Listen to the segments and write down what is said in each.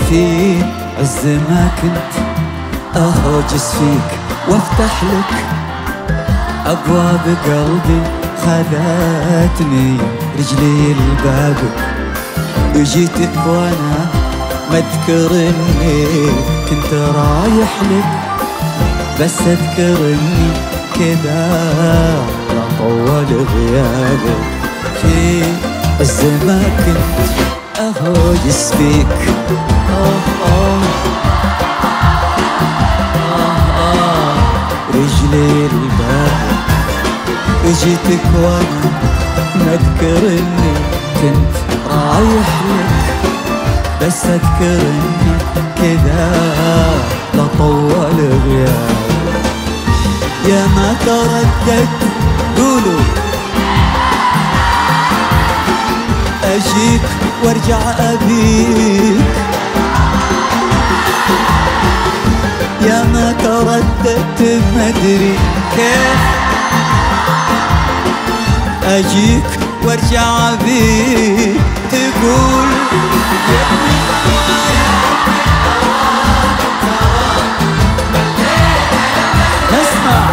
في عز ما كنت أهوجس فيك وافتح لك أبواب قلبي، خذتني رجلي لبابك، جيتك وانا ما اذكر اني كنت رايح لك، بس اذكر اني كذا لا طول غيابك. في عز ما كنت اهوجس فيك رجلي الباب، جيتك وانا ما اذكر اني كنت رايح لك، بس اذكر اني كذا لا طول غيابك. يا ما ترددت قولوا اجيك وارجع ابيك، يا ما ترددت ما ادري كيف اجيك وارجع ابيك، تقول اسمع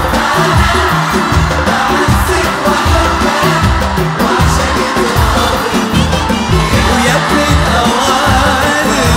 ويا ابن الاوادم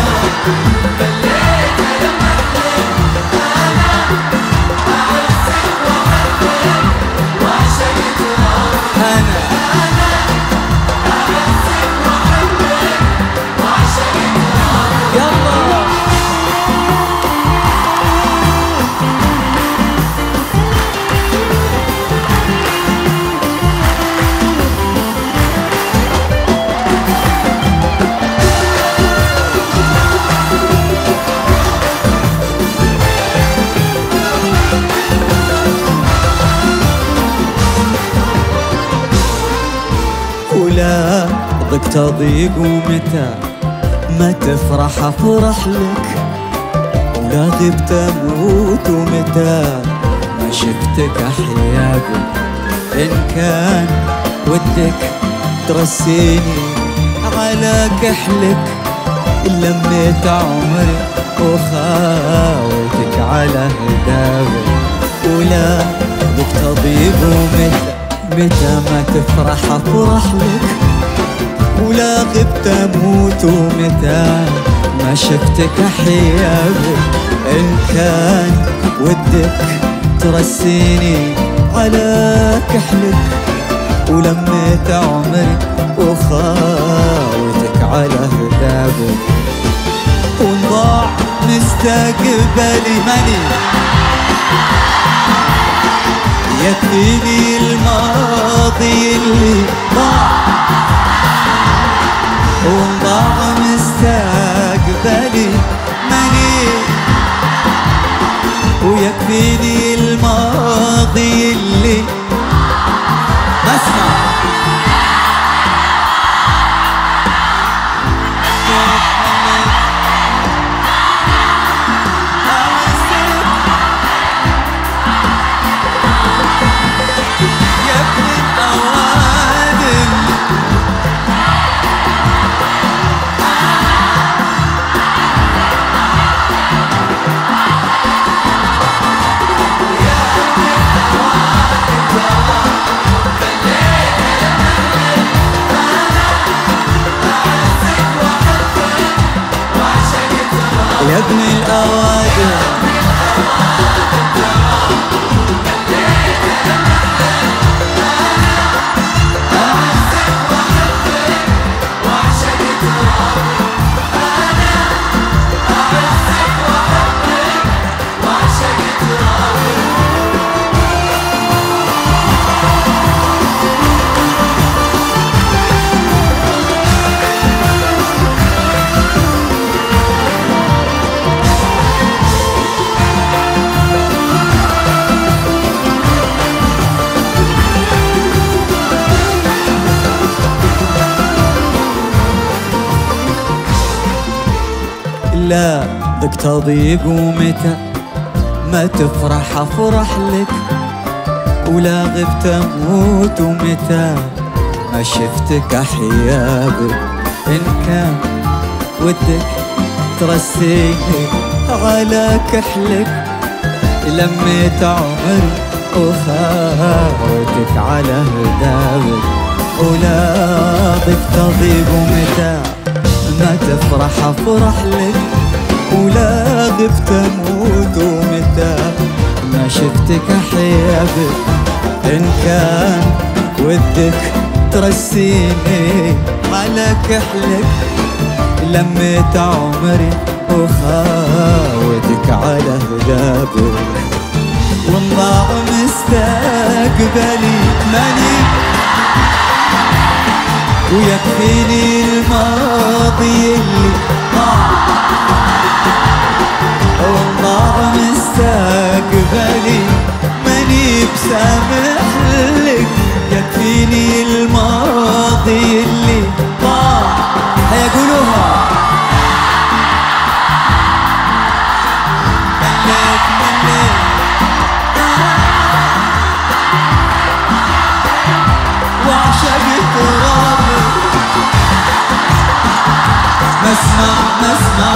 ولا ضقت اضيق، ومتى ما تفرح افرح لك، ولا غبت اموت، ومتى ما شفتك احيا بك. ان كان ودك ترسيني على كحلك، لميت عمري وخاويتك على هدابك. ولا ضقت اضيق، متى ما تفرح افرح لك، ولا غبت اموت، ومتى ما شفتك احيا بك. ان كان ودك ترسيني على كحلك، ولميت عمري وخاوتك على هدابك. وانضاع مستقبلي ماني يكفيني الماضي اللي ضاع، وانضاع مستقبلي ماني، ويكفيني الماضي اللي ما اسمع يا ابن الأوادم. لا ضقت اضيق، ومتى ما تفرح افرح لك، ولا غبت اموت، ومتى ما شفتك احيا بك. ان كان ودك ترسيني على كحلك، لميت عمري وخاوتك على هداوك، ولاقيك تضيق ومتى ما تفرح افرح لك، ولاقيك تموت ومتى ما شفتك احيا بك. ان كان ودك ترسيني على كحلك، لميت عمري وخاوتك على هدابك، والله مستقبلي ماني ويكفيني الماضي اللي والله مستقبلي ماني بسامح لك، يكفيني الماضي اللي هيقولوها وعشق ترابك، مسمع